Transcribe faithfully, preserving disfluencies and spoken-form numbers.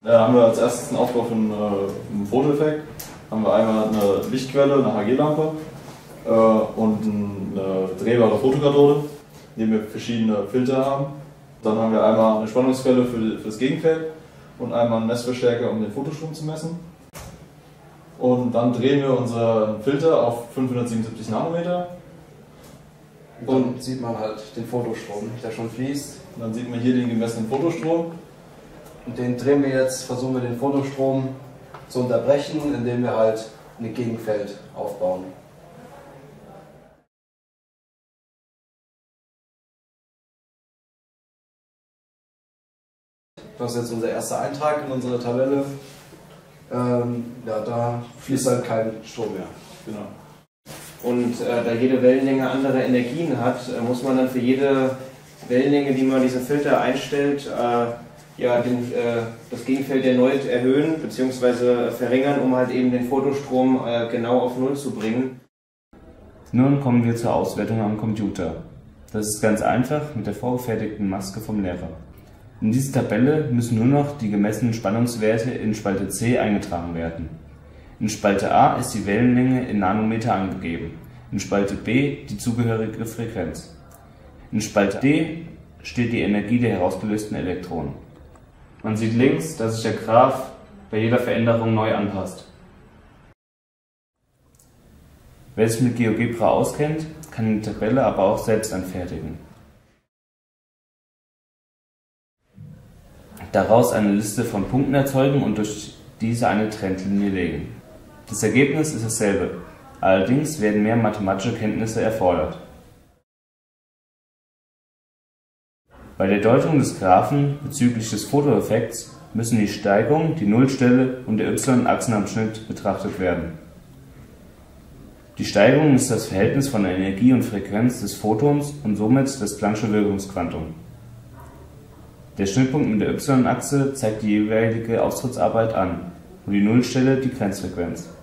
Da haben wir als erstes einen Aufbau von äh, einem Fotoeffekt. Haben wir einmal eine Lichtquelle, eine H G-Lampe äh, und eine drehbare Fotokathode, in der wir verschiedene Filter haben. Dann haben wir einmal eine Spannungsquelle für, für das Gegenfeld und einmal einen Messverstärker, um den Fotostrom zu messen. Und dann drehen wir unseren Filter auf fünfhundertsiebenundsiebzig Nanometer. Und dann sieht man halt den Fotostrom, der schon fließt. Und dann sieht man hier den gemessenen Fotostrom. Und den drehen wir jetzt, versuchen wir den Fotostrom zu unterbrechen, indem wir halt ein Gegenfeld aufbauen. Das ist jetzt unser erster Eintrag in unsere Tabelle. Ähm, ja, da fließt halt kein Strom mehr. Genau. Und äh, da jede Wellenlänge andere Energien hat, äh, muss man dann für jede Wellenlänge, die man diesen Filter einstellt, äh, ja, den, äh, das Gegenfeld erneut erhöhen bzw. verringern, um halt eben den Fotostrom äh, genau auf Null zu bringen. Nun kommen wir zur Auswertung am Computer. Das ist ganz einfach mit der vorgefertigten Maske vom Lehrer. In diese Tabelle müssen nur noch die gemessenen Spannungswerte in Spalte C eingetragen werden. In Spalte A ist die Wellenlänge in Nanometer angegeben, in Spalte B die zugehörige Frequenz. In Spalte D steht die Energie der herausgelösten Elektronen. Man sieht links, dass sich der Graph bei jeder Veränderung neu anpasst. Wer sich mit GeoGebra auskennt, kann die Tabelle aber auch selbst anfertigen. Daraus eine Liste von Punkten erzeugen und durch diese eine Trendlinie legen. Das Ergebnis ist dasselbe, allerdings werden mehr mathematische Kenntnisse erfordert. Bei der Deutung des Graphen bezüglich des Fotoeffekts müssen die Steigung, die Nullstelle und der Y-Achsenabschnitt betrachtet werden. Die Steigung ist das Verhältnis von Energie und Frequenz des Photons und somit das Planck'sche Wirkungsquantum. Der Schnittpunkt mit der Y-Achse zeigt die jeweilige Austrittsarbeit an und die Nullstelle die Grenzfrequenz.